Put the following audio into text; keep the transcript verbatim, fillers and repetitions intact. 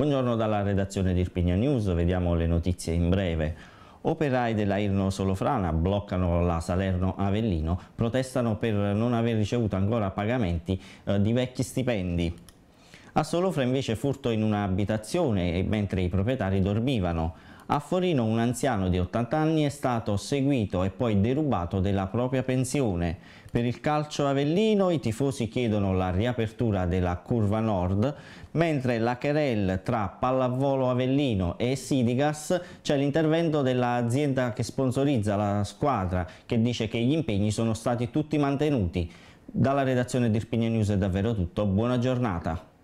Buongiorno dalla redazione di Irpinia News, vediamo le notizie in breve. Operai della Irno Solofrana bloccano la Salerno Avellino, protestano per non aver ricevuto ancora pagamenti eh, di vecchi stipendi. A Solofra invece furto in un'abitazione mentre i proprietari dormivano. A Forino un anziano di ottanta anni è stato seguito e poi derubato della propria pensione. Per il calcio avellino i tifosi chiedono la riapertura della curva nord, mentre la querelle tra Pallavolo Avellino e Sidigas c'è l'intervento dell'azienda che sponsorizza la squadra, che dice che gli impegni sono stati tutti mantenuti. Dalla redazione di Irpinia News è davvero tutto, buona giornata.